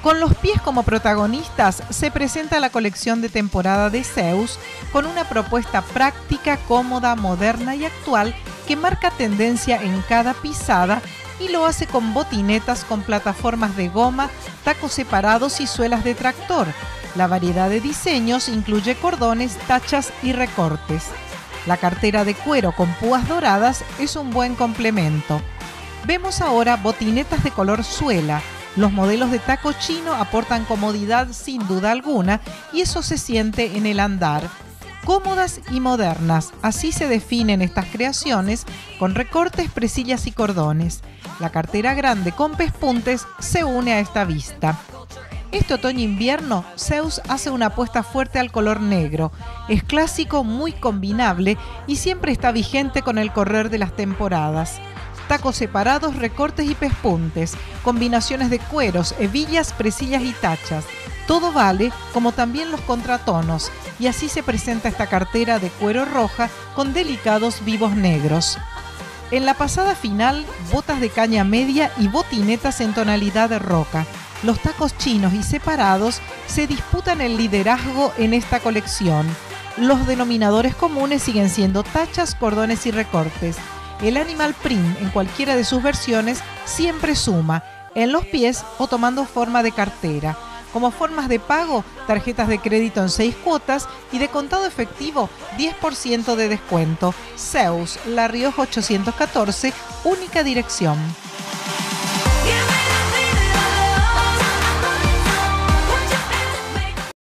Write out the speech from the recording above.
Con los pies como protagonistas, se presenta la colección de temporada de Zeus con una propuesta práctica, cómoda, moderna y actual que marca tendencia en cada pisada y lo hace con botinetas con plataformas de goma, tacos separados y suelas de tractor. La variedad de diseños incluye cordones, tachas y recortes. La cartera de cuero con púas doradas es un buen complemento. Vemos ahora botinetas de color suela. Los modelos de taco chino aportan comodidad sin duda alguna y eso se siente en el andar. Cómodas y modernas, así se definen estas creaciones con recortes, presillas y cordones. La cartera grande con pespuntes se une a esta vista. Este otoño-invierno, Zeus hace una apuesta fuerte al color negro. Es clásico, muy combinable y siempre está vigente con el correr de las temporadas. Tacos separados, recortes y pespuntes, combinaciones de cueros, hebillas, presillas y tachas. Todo vale, como también los contratonos, y así se presenta esta cartera de cuero roja con delicados vivos negros. En la pasada final, botas de caña media y botinetas en tonalidad de roca. Los tacos chinos y separados se disputan el liderazgo en esta colección. Los denominadores comunes siguen siendo tachas, cordones y recortes. El animal print en cualquiera de sus versiones siempre suma, en los pies o tomando forma de cartera. Como formas de pago, tarjetas de crédito en 6 cuotas y de contado efectivo 10% de descuento. Zeus, La Rioja 814, única dirección.